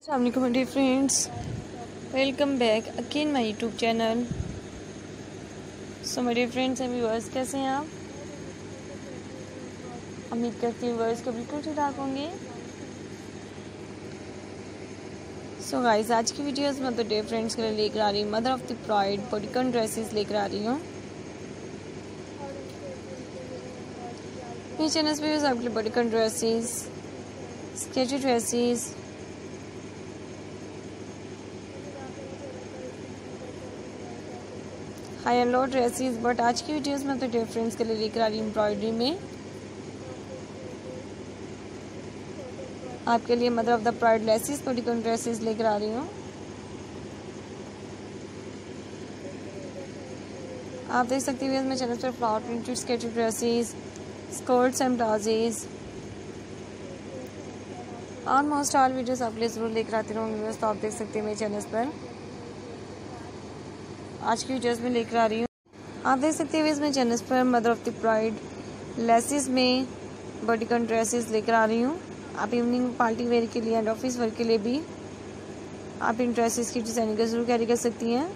अस्सलाम dear friends, welcome back again my YouTube channel. So my dear friends and viewers, कैसे हैं आप? उम्मीद करती हूँ व्यूअर्स को बिल्कुल ठीक ठाक होंगे। सो गाइस, आज की वीडियोस में तो डियर फ्रेंड्स के लिए लेकर आ रही हूँ mother of the pride bodycon dresses लेकर आ रही हूँ। मेरे चैनल पे आपके लिए bodycon dresses, sketchy dresses, high and low dresses, but आज की वीडियोस में तो डियर फ्रेंड्स के लिए लेकर आ रही हूँ एम्ब्रॉयडरी में आपके लिए mother of the pride laces bodycon dresses लेकर आ रही हूँ। आप देख सकते हैं मेरे चैनल पर flower printed sketchy dresses, skirts and palazzos, almost all videos आप लिए ज़रूर लेकर आती रहूँगी। तो आप देख सकते हैं मेरे चैनल पर आज की वीडियोस में लेकर आ रही हूँ। आप देख सकते हैं मेरे चैनल पर mother of the pride laces में बॉडीकॉन ड्रेसेस लेकर आ रही हूँ। आप इवनिंग पार्टी वेयर के लिए एंड ऑफिस वेयर के लिए भी आप इन ड्रेसेस की डिज़ाइनिंग ज़रूर कैरी कर सकती हैं।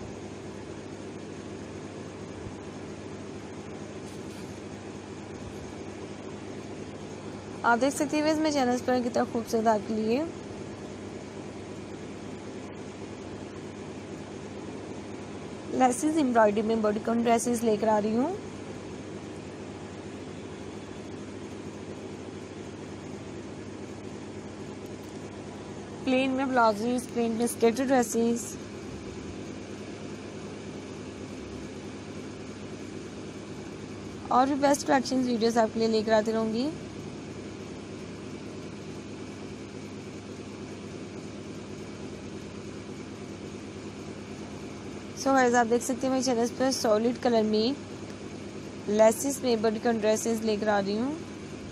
आप देख सकते हैं मेरे चैनल पर कितना खूबसूरत आपके लिए लेसिस एम्ब्रॉयडरी में बॉडीकॉन ड्रेसेस लेकर आ रही हूँ। प्लेन में ब्लाउजेस, प्लेन में स्केटर ड्रेसेस, और भी बेस्ट कलेक्शन वीडियोस आपके लिए लेकर आती रहूँगी। सो गाइस, आप देख सकते हैं मेरे चैनल पर सॉलिड कलर में लेसिस में बॉडीकॉन ड्रेसेस लेकर आ रही हूँ।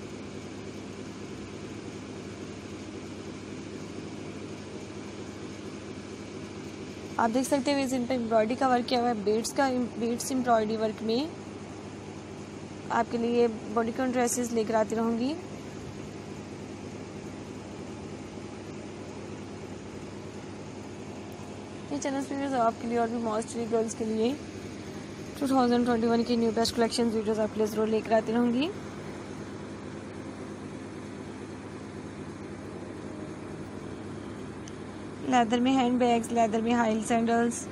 आप देख सकते हैं इन पर एम्ब्रॉयडरी का वर्क किया हुआ है, बीड्स एम्ब्रॉयडरी वर्क में आपके लिए बॉडीकॉन ड्रेसेस लेकर आती रहूँगी। ये चैनल वीडियोस आपके लिए और भी मोस्टली गर्ल्स के लिए 2021 की न्यू बेस्ट कलेक्शन वीडियोस आपके लिए ज़रूर लेकर आती रहूँगी। लेदर में हैंड बैग्स, लेदर में हाई सैंडल्स,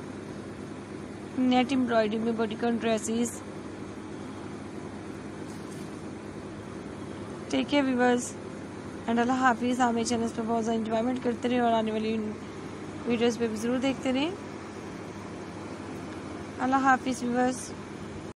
नेट एम्ब्रॉयडरी में bodycon dresses. Take care viewers and अल्लाह हाफिज़। आप मेरे चैनल पर बहुत ज़्यादा इंजॉयमेंट करते रहे और आने वाली वीडियोस पे भी ज़रूर देखते रहें। अल्लाह हाफिज़ व्यूअर्स।